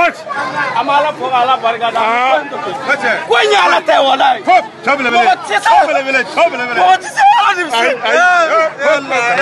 amala fogala barga da ko nyala te wala Top, trouble.